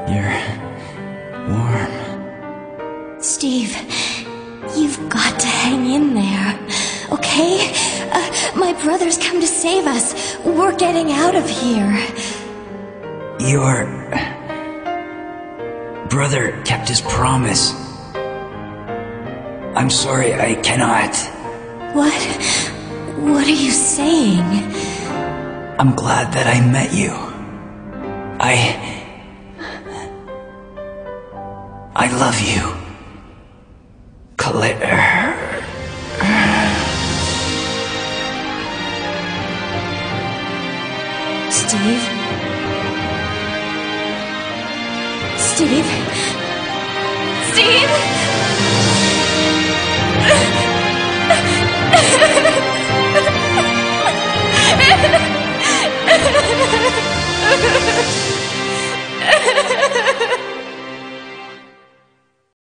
You're warm. Steve, you've got to hang in there, okay? My brother's come to save us. We're getting out of here. Your brother kept his promise. I'm sorry, I cannot. What? What are you saying? I'm glad that I met you. I love you, Claire. Steve? Steve? Steve?